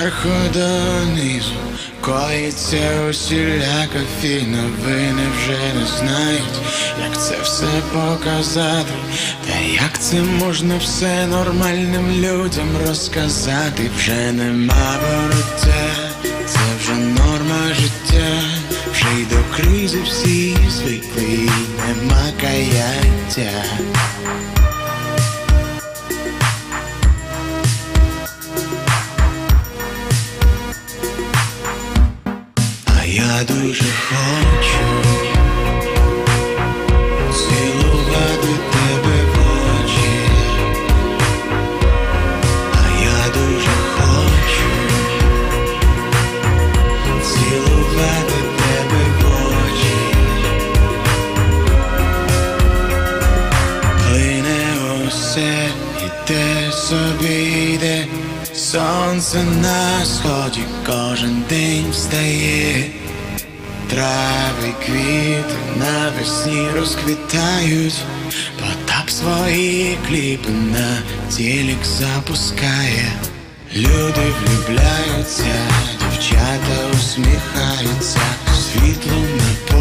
зверху донизу коїться усіляка фігня. Новини вже не знають, як це все показати, та як це можна все нормальним людям розказати. Вже нема вороття, це вже норма життя, вже й до кризи всі звикли, і нема каяття. Я дуже хочу цілувати тебе в очі, а я дуже хочу цілувати тебе в очі. Плине усе, іде собі йде, сонце на сході кожен день встає. Трави, квіти навесні розквітають, Потап свої кліпи на телек запускає. Люди влюбляються, дівчата усміхаються, світло на